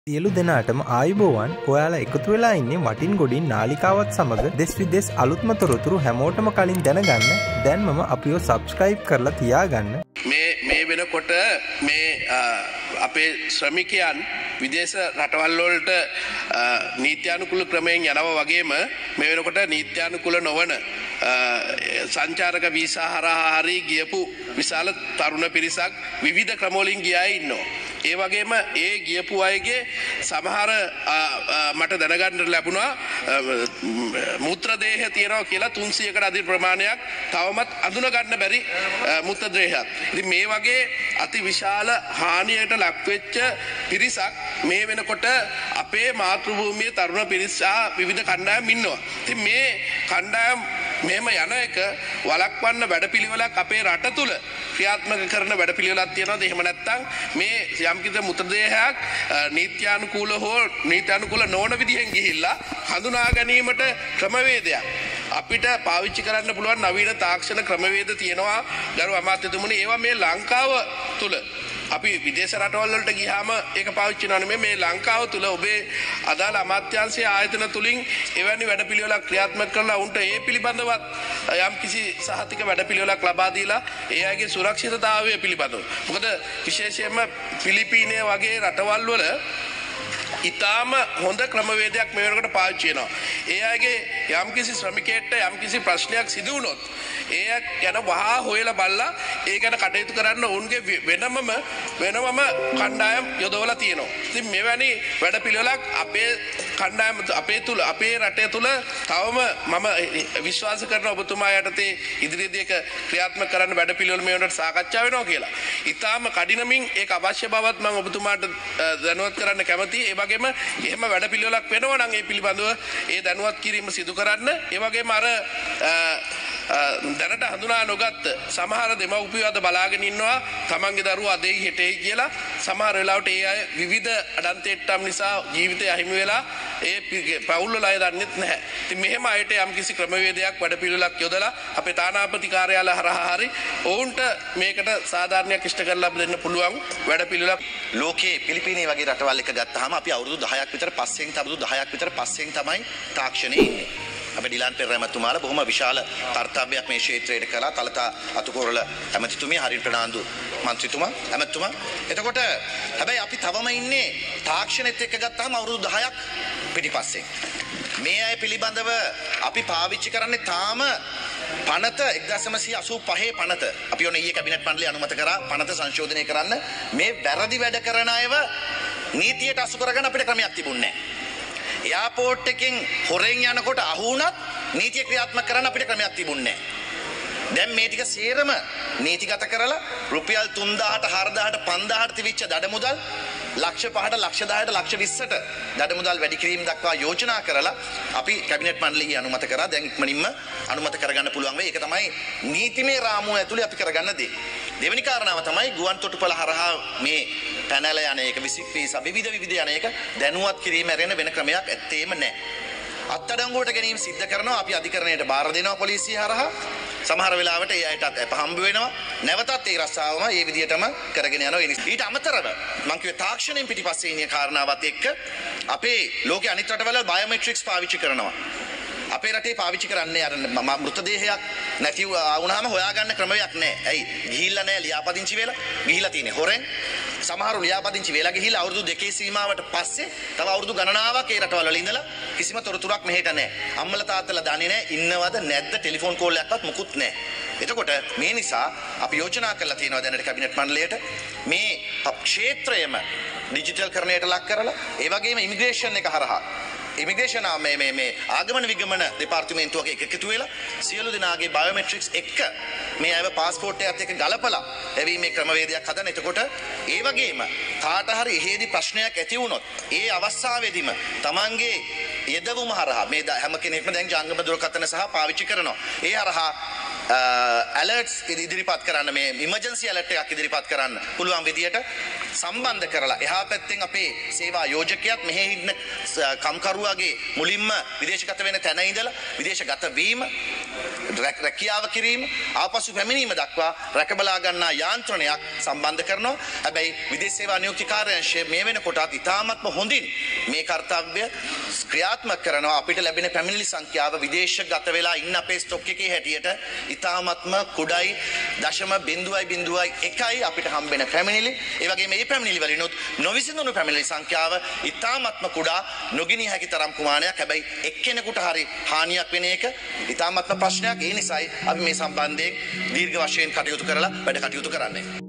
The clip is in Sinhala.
සියලු දෙනාටම ආයුබෝවන්. ඔයාලා එකතු වෙලා ඉන්නේ වටින් ගොඩින් නාලිකාවත් සමග දෙස් විදෙස් අලුත්ම තොරතුරු හැමෝටම කලින් දැනගන්න දැන්මම අපිව සබ්ස්ක්‍රයිබ් කරලා තියාගන්න. මේ වෙනකොට මේ අපේ ශ්‍රමිකයන් විදේශ රටවල් වලට නීත්‍යානුකූල ක්‍රමයෙන් යනවා වගේම මේ වෙනකොට නීත්‍යානුකූල නොවන සංචාරක වීසා හරහා හරි ගියපු විශාල තරුණ පිරිසක් විවිධ ක්‍රමවලින් ගියා ඉන්නවා. ඒ වගේම ඒ ගියපු අයගේ සමහර මට දැනගන්න ලැබුණා මූත්‍ර දේහ තියෙනවා කියලා 300කට අධික ප්‍රමාණයක් තවමත් අඳුන ගන්න බැරි මූත්‍ර දේහයක්. ඉතින් මේ වගේ අති විශාල හානියට ලක්වෙච්ච පිරිසක් මේ වෙනකොට අපේ මාතෘභූමියේ තරුණ පිරිස විවිධ කණ්ඩායම් ඉන්නවා. ඉතින් මේ කණ්ඩායම් මෙහෙම යන එක වළක්වන්න වැඩපිළිවෙලක් අපේ රට තුල ක්‍රියාත්මක කරන වැඩපිළිවෙලක් තියෙනවාද? එහෙම නැත්නම් මේ යම්කිසි මුත්‍රදේහයක් නීත්‍යානුකූල හෝ නීත්‍යානුකූල නොවන විදිහෙන් ගිහිල්ලා හඳුනා ගැනීමට ක්‍රමවේදයක් අපිට පාවිච්චි කරන්න පුළුවන් නවීන තාක්ෂණ ක්‍රමවේද තියෙනවා ගරු අමාත්‍යතුමනි. ඒවා මේ ලංකාව තුල අපි විදේශ රටවල් වලට ගියාම ඒක පාවිච්චි කරනවා නෙමෙයි. මේ ලංකාව තුල ඔබේ අදාළ අමාත්‍යාංශයේ ආයතන තුලින් එවැනි වැඩපිළිවෙලක් ක්‍රියාත්මක කරලා උන්ට ඒ පිළිබඳවත් යම් කිසි සහතික වැඩපිළිවෙලක් ලබා දීලා ඒ අයගේ සුරක්ෂිතතාවය පිළිබඳව. මොකද විශේෂයෙන්ම පිලිපීනය වගේ රටවල් වල ඉතාම හොඳ ක්‍රමවේදයක් මේ වෙනකොට පාවිච්චි වෙනවා. ඒ අයගේ යම්කිසි ශ්‍රමිකයෙක්ට යම්කිසි ප්‍රශ්නයක් සිදු වුණොත් ඒ යන වහා හොයලා බලලා ඒ ගැන කටයුතු කරන්න ඔවුන්ගේ වෙනමම කණ්ඩායම් යොදවලා තියෙනවා. ඉතින් මෙවැනි වැඩපිළිවෙලක් අපේ කණ්ඩායම අපේ රටේ තුල තවම මම විශ්වාස කරන ඔබතුමා යටතේ ඉදිරියේදී ඒක ක්‍රියාත්මක කරන්න වැඩපිළිවෙල මේ වෙනකොට සාකච්ඡා වෙනවා කියලා. ඉතාම කඩිනමින් ඒක අවශ්‍ය බවත් මම ඔබතුමාට දැනුවත් කරන්න කැමතියි. ඒ වගේම එහෙම වැඩපිළිවෙලක් වෙනවා නම් ඒ පිළිබඳව ඒ දැනුවත් කිරීම සිදු කරන්න. ඒ වගේම අර දැනට හඳුනා නොගත් සමහර දෙමව්පියෝ අද බලාගෙන ඉන්නවා තමන්ගේ දරුවෝ අදෙයි හෙටෙයි කියලා. සමහර වෙලාවට ඒ අය විවිධ අඩන්තේට්ටම් නිසා ජීවිතය අහිමි වෙලා ඒ පවුල් වල අය දන්නෙත් නැහැ. ඉතින් මෙහෙම අයට යම්කිසි ක්‍රමවේදයක් වැඩපිළිවෙලක් යොදලා අපේ තානාපති කාර්යාලය හරහා හරි ඔවුන්ට මේකට සාධාරණයක් ඉෂ්ට කරලා දෙන්න පුළුවන් වැඩපිළිවෙලක්. ලෝකයේ පිලිපීනය වගේ රටවල් එක ගත්තාම අපි අවුරුදු 10ක් විතර පස්සෙන් තමයි තාක්ෂණයේ ඉන්නේ. අපේ ඩිලාන් පෙරේරා මැතිතුමාලා බොහොම විශාල කර්තව්‍යයක් මේ ක්ෂේත්‍රයට කළා. තලතා අතුකොරල ඇමතිතුමිය, හරින් ප්‍රනාන්දු මන්ත්‍රීතුමා, ඇමතිතුමා. එතකොට හැබැයි අපි තවම ඉන්නේ තාක්ෂණෙත් එක්ක ගත්තාම අවුරුදු 10ක් පිටිපස්සේ. මේ අය පිළිබඳව අපි පාවිච්චි කරන්නේ තාම පනත 1985 පනත. අපි ඔන්න ඊයේ කැබිනට් මණ්ඩලය අනුමත කරා පනත සංශෝධනය කරන්න. මේ වැරදි වැඩ කරන අයව නීතියට අසු කරගන්න අපිට ක්‍රමයක් තිබුණේ නැහැ. එයාපෝට් එකෙන් හොරෙන් යනකොට අහු වුණත් නීතිය ක්‍රියාත්මක කරන්න අපිට ක්‍රමයක් තිබුණේ නැහැ. දැන් මේ ටික සේරම නීතිගත කරලා රුපියල් 3000ට 4000ට 5000ට තිබිච්ච දඩමුදල් ලක්ෂ 5ට ලක්ෂ 10ට ලක්ෂ 20ට දඩමුදල් වැඩි කිරීම දක්වා යෝජනා කරලා අපි කැබිනට් මණ්ඩලයේ අනුමත කරා. දැන් ඉක්මනින්ම අනුමත කරගන්න පුළුවන් වෙයි. ඒක තමයි නීතිමය රාමුව ඇතුලේ අපි කරගන්න දේ. දෙවෙනි කාරණාව තමයි ගුවන් තොටුපළ හරහා මේ පැනල යන එක විසිප්පීසා විවිධ යන එක දැනුවත් කිරීම ඇරෙන වෙන ක්‍රමයක් ඇත්තේම නැහැ. අත්අඩංගුවට ගැනීම සිද්ධ කරනවා. අපි අධිකරණයට බාර දෙනවා පොලිසිය හරහා. සමහර වෙලාවට ඒ අයටත් අප හම්බ වෙනවා. නැවතත් ඒ රස්සාවම ඒ විදිහටම කරගෙන යනවා. ඊට අමතරව මම කිව්වේ තාක්ෂණයෙන් පිටිපස්සේ ඉන්න කාරණාවත් එක්ක අපේ ලෝකයේ අනිත් රටවල බයෝමෙට්‍රික්ස් පාවිච්චි කරනවා. අපේ රටේ පාවිච්චි කරන්නේ අර මෘතදේහයක් නැති වුණාම හොයාගන්න ක්‍රමයක් නැහැ. ඇයි? ගිහිල්ලා නැහැ ලියාපදිංචි වෙලා. ගිහිල්ලා තියෙන්නේ හොරෙන්. සමහරු ලියාපදිංචි වෙලා ගිහිල්ලා අවුරුදු 2 සීමාවට පස්සේ තව අවුරුදු ගණනාවක් ඒ රටවල වල ඉඳලා කිසිම තොරතුරක් මෙහෙට නැහැ. අම්මලා තාත්තලා දන්නේ නැහැ ඉන්නවද නැද්ද ටෙලිෆෝන් කෝල් එකක්වත් මුකුත් නැහැ. එතකොට මේ නිසා අපි යෝජනා කරලා තියෙනවා දැනට කැබිනට් මණ්ඩලයට මේ ක්ෂේත්‍රයම ඩිජිටල් කරණයට ලක් කරලා ඒ වගේම ඉමිග්‍රේෂන් එක හරහා ඉමිග්‍රේෂන් මේ ආගමන විගමන දෙපාර්තමේන්තුවක එකතු වෙලා සියලු දෙනාගේ බයෝමෙට්‍රික්ස් එක්ක මේ අයව පාස්පෝර්ට් එකත් එක්ක ගලපලා එවීමේ ක්‍රමවේදයක් හදන. එතකොට ඒ වගේම කාට හරි එහෙදි ප්‍රශ්නයක් ඇති වුණොත් ඒ අවස්ථාවේදීම Tamanගේ යෙදවුම හරහා මේ හැම කෙනෙක්ම දැන් ජංගම දුරකථන සහ පාවිච්චි කරනවා. ඒ හරහා ඇලර්ට්ස් ඉදිරිපත් කරන්න මේ ඉමර්ජන්සි ඇලර්ට් එකක් ඉදිරිපත් කරන්න පුළුවන් විදියට සම්බන්ධ කරලා එහා පැත්තෙන් අපේ සේවා යෝජකයාත් මෙහි ඉන්න කම්කරුවාගේ මුලින්ම විදේශගත වෙන තැන ඉඳලා විදේශගත වීම රැකියාව කිරීම ආපසු පැමිණීම දක්වා රැකබලා ගන්නා යාන්ත්‍රණයක් සම්බන්ධ කරනවා. හැබැයි විදේශ සේවා නියුක්ති කාර්යාංශය මේ වෙනකොටත් ඉතාමත්ම හොඳින් මේ කාර්යය ක්‍රියාත්මක කරනවා. අපිට ලැබෙන පැමිණිලි සංඛ්‍යාව විදේශගත වෙලා ඉන්න අපේ ස්ටොක් එකේ හැටියට ඉතාමත්ම කුඩයි 0.01යි අපිට හම්බෙන පැමිණිලි. ඒ වගේම මේ පැමිණිලි වලිනුත් නොවිසඳුණු පැමිණිලි සංඛ්‍යාව ඉතාමත්ම කුඩා නොගිනිය හැකි තරම් කුමාරයක්. හැබැයි එක්කෙනෙකුට හරි හානියක් වෙන එක ඉතාමත්ම ප්‍රශ්නයක්. ඒ නිසායි අපි මේ සම්බන්ධයෙන් දීර්ඝ වශයෙන් කටයුතු කරලා වැඩ කටයුතු කරන්නේ.